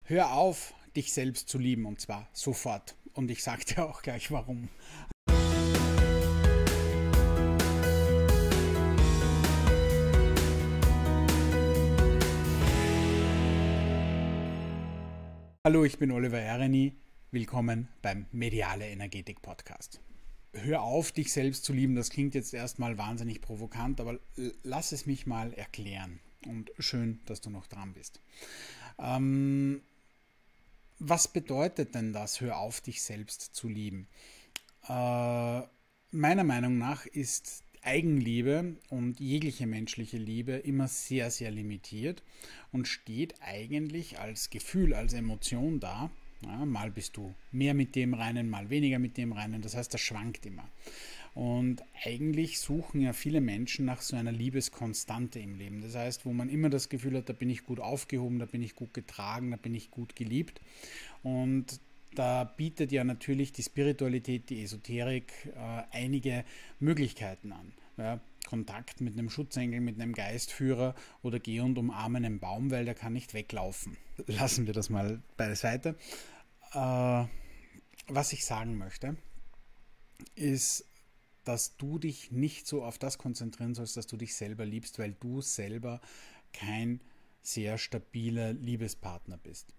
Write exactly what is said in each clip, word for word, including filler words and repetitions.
Hör auf, dich selbst zu lieben, und zwar sofort. Und ich sage dir auch gleich warum. Hallo, ich bin Oliver Ereni. Willkommen beim Mediale Energetik Podcast. Hör auf, dich selbst zu lieben. Das klingt jetzt erstmal wahnsinnig provokant, aber lass es mich mal erklären. Und schön, dass du noch dran bist. Ähm, was bedeutet denn das, hör auf, dich selbst zu lieben? Äh, meiner Meinung nach ist Eigenliebe und jegliche menschliche Liebe immer sehr, sehr limitiert und steht eigentlich als Gefühl, als Emotion da. Ja, mal bist du mehr mit dem Reinen, mal weniger mit dem Reinen. Das heißt, das schwankt immer. Und eigentlich suchen ja viele Menschen nach so einer Liebeskonstante im Leben. Das heißt, wo man immer das Gefühl hat, da bin ich gut aufgehoben, da bin ich gut getragen, da bin ich gut geliebt. Und da bietet ja natürlich die Spiritualität, die Esoterik äh, einige Möglichkeiten an. Ja, Kontakt mit einem Schutzengel, mit einem Geistführer oder geh und umarme einen Baum, weil der kann nicht weglaufen. Lassen wir das mal beiseite. Äh, was ich sagen möchte, ist, dass du dich nicht so auf das konzentrieren sollst, dass du dich selber liebst, weil du selber kein sehr stabiler Liebespartner bist.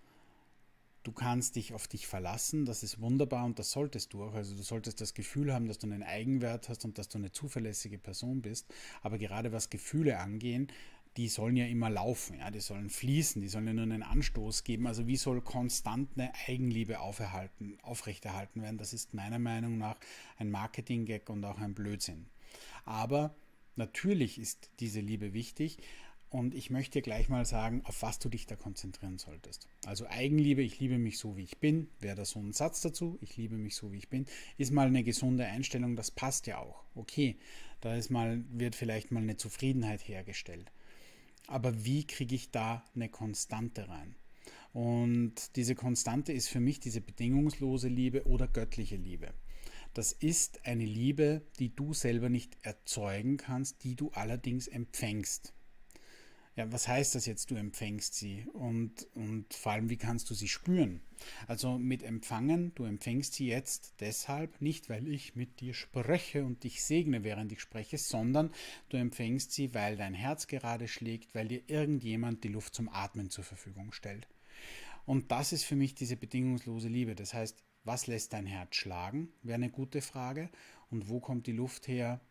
Du kannst dich auf dich verlassen, das ist wunderbar und das solltest du auch. Also du solltest das Gefühl haben, dass du einen Eigenwert hast und dass du eine zuverlässige Person bist. Aber gerade was Gefühle angehen, die sollen ja immer laufen, ja, die sollen fließen, die sollen ja nur einen Anstoß geben. Also wie soll konstant eine Eigenliebe auferhalten, aufrechterhalten werden? Das ist meiner Meinung nach ein Marketing-Gag und auch ein Blödsinn. Aber natürlich ist diese Liebe wichtig. Und ich möchte gleich mal sagen, auf was du dich da konzentrieren solltest. Also Eigenliebe, ich liebe mich so, wie ich bin, wäre da so ein Satz dazu, ich liebe mich so, wie ich bin, ist mal eine gesunde Einstellung, das passt ja auch. Okay, da ist mal, wird vielleicht mal eine Zufriedenheit hergestellt. Aber wie kriege ich da eine Konstante rein? Und diese Konstante ist für mich diese bedingungslose Liebe oder göttliche Liebe. Das ist eine Liebe, die du selber nicht erzeugen kannst, die du allerdings empfängst. Ja, was heißt das jetzt, du empfängst sie und, und vor allem, wie kannst du sie spüren? Also mit empfangen, du empfängst sie jetzt deshalb, nicht weil ich mit dir spreche und dich segne, während ich spreche, sondern du empfängst sie, weil dein Herz gerade schlägt, weil dir irgendjemand die Luft zum Atmen zur Verfügung stellt. Und das ist für mich diese bedingungslose Liebe. Das heißt, was lässt dein Herz schlagen, wäre eine gute Frage. Und wo kommt die Luft her,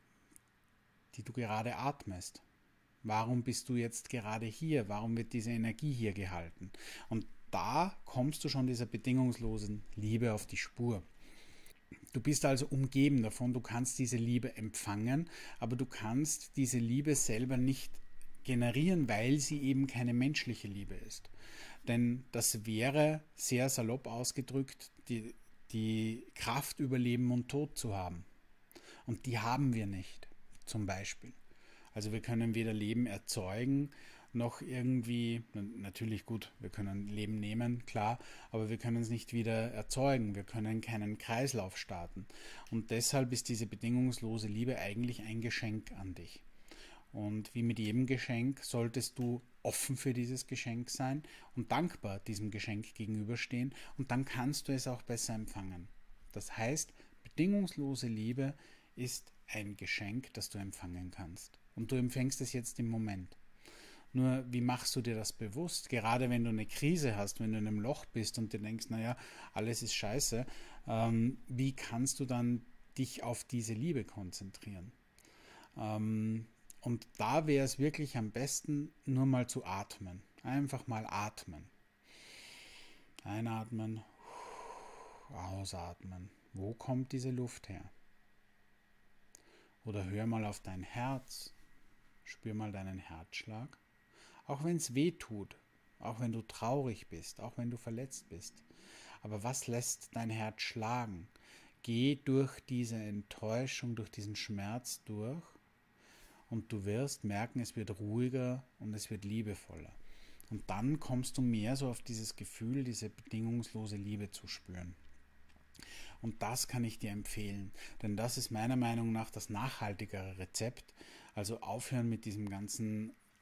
die du gerade atmest? Warum bist du jetzt gerade hier? Warum wird diese Energie hier gehalten? Und da kommst du schon dieser bedingungslosen Liebe auf die Spur. Du bist also umgeben davon, du kannst diese Liebe empfangen, aber du kannst diese Liebe selber nicht generieren, weil sie eben keine menschliche Liebe ist. Denn das wäre, sehr salopp ausgedrückt, die, die Kraft über Leben und Tod zu haben. Und die haben wir nicht, zum Beispiel. Also wir können weder Leben erzeugen, noch irgendwie, natürlich gut, wir können Leben nehmen, klar, aber wir können es nicht wieder erzeugen, wir können keinen Kreislauf starten. Und deshalb ist diese bedingungslose Liebe eigentlich ein Geschenk an dich. Und wie mit jedem Geschenk solltest du offen für dieses Geschenk sein und dankbar diesem Geschenk gegenüberstehen und dann kannst du es auch besser empfangen. Das heißt, bedingungslose Liebe ist ein Geschenk, das du empfangen kannst. Und du empfängst es jetzt im Moment. Nur, wie machst du dir das bewusst? Gerade wenn du eine Krise hast, wenn du in einem Loch bist und dir denkst, naja, alles ist scheiße, ähm, wie kannst du dann dich auf diese Liebe konzentrieren? Ähm, und da wäre es wirklich am besten, nur mal zu atmen. Einfach mal atmen. Einatmen, ausatmen. Wo kommt diese Luft her? Oder hör mal auf dein Herz. Spür mal deinen Herzschlag. Auch wenn es weh tut, auch wenn du traurig bist, auch wenn du verletzt bist. Aber was lässt dein Herz schlagen? Geh durch diese Enttäuschung, durch diesen Schmerz durch und du wirst merken, es wird ruhiger und es wird liebevoller. Und dann kommst du mehr so auf dieses Gefühl, diese bedingungslose Liebe zu spüren. Und das kann ich dir empfehlen, denn das ist meiner Meinung nach das nachhaltigere Rezept. Also aufhören mit diesem ganzen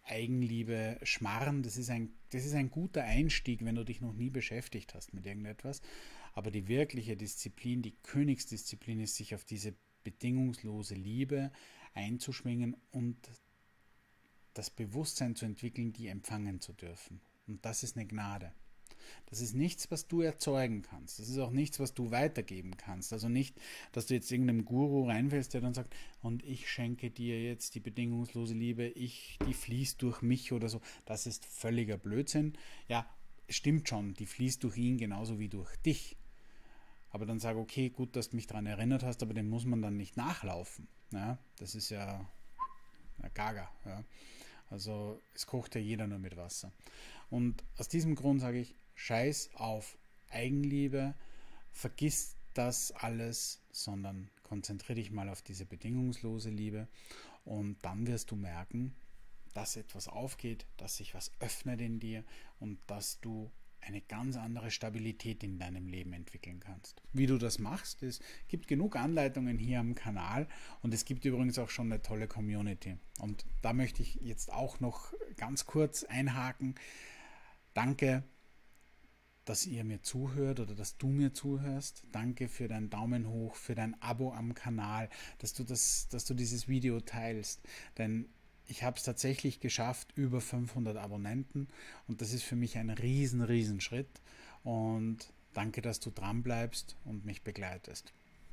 Eigenliebe Schmarrn, das ist ein, das ist ein guter Einstieg, wenn du dich noch nie beschäftigt hast mit irgendetwas. Aber die wirkliche Disziplin, die Königsdisziplin ist, sich auf diese bedingungslose Liebe einzuschwingen und das Bewusstsein zu entwickeln, die empfangen zu dürfen. Und das ist eine Gnade. Das ist nichts, was du erzeugen kannst. Das ist auch nichts, was du weitergeben kannst. Also nicht, dass du jetzt irgendeinem Guru reinfällst, der dann sagt, und ich schenke dir jetzt die bedingungslose Liebe, ich, die fließt durch mich oder so. Das ist völliger Blödsinn. Ja, stimmt schon, die fließt durch ihn genauso wie durch dich. Aber dann sag, okay, gut, dass du mich daran erinnert hast, aber dem muss man dann nicht nachlaufen. Ja, das ist ja, ja gaga. Ja. Also es kocht ja jeder nur mit Wasser. Und aus diesem Grund sage ich, scheiß auf Eigenliebe, vergiss das alles, sondern konzentriere dich mal auf diese bedingungslose Liebe und dann wirst du merken, dass etwas aufgeht, dass sich was öffnet in dir und dass du eine ganz andere Stabilität in deinem Leben entwickeln kannst. Wie du das machst, es gibt genug Anleitungen hier am Kanal und es gibt übrigens auch schon eine tolle Community. Und da möchte ich jetzt auch noch ganz kurz einhaken. Danke, dass ihr mir zuhört oder dass du mir zuhörst. Danke für deinen Daumen hoch, für dein Abo am Kanal, dass du, das, dass du dieses Video teilst. Denn ich habe es tatsächlich geschafft, über fünfhundert Abonnenten und das ist für mich ein riesen, riesen Schritt und danke, dass du dran bleibst und mich begleitest.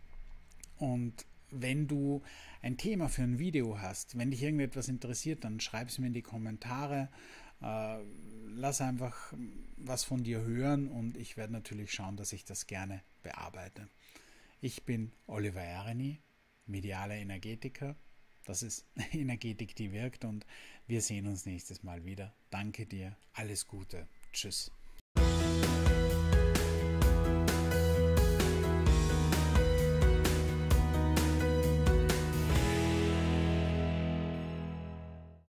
Und wenn du ein Thema für ein Video hast, wenn dich irgendetwas interessiert, dann schreib es mir in die Kommentare, äh, lass einfach was von dir hören und ich werde natürlich schauen, dass ich das gerne bearbeite. Ich bin Oliver Ereni, medialer Energetiker. Das ist Energetik, die wirkt und wir sehen uns nächstes Mal wieder. Danke dir, alles Gute, tschüss.